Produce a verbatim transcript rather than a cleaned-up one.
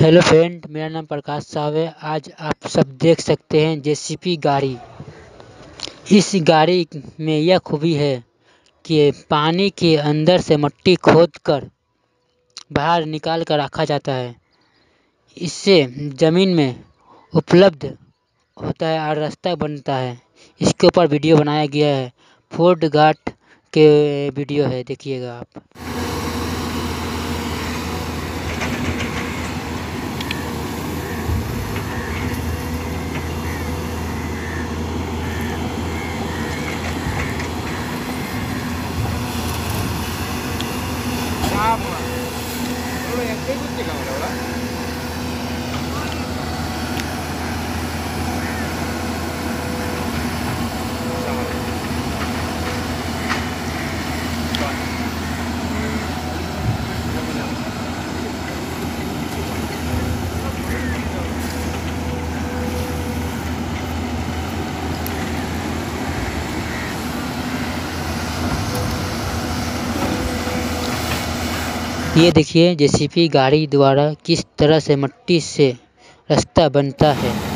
Hello friend, मेरा नाम प्रकाश साहब है। आज आप सब देख सकते हैं जेसीबी गाड़ी। इस गाड़ी में यह खूबी है कि पानी के अंदर से मिट्टी खोदकर बाहर निकाल कर रखा जाता है। इससे ज़मीन में उपलब्ध होता है और रास्ता बनता है। इसके ऊपर वीडियो बनाया गया है, फोर्ड घाट के वीडियो है, देखिएगा आप। Sama. Lo yang kayak gitu kan udah. ये देखिए जेसीबी गाड़ी द्वारा किस तरह से मिट्टी से रास्ता बनता है।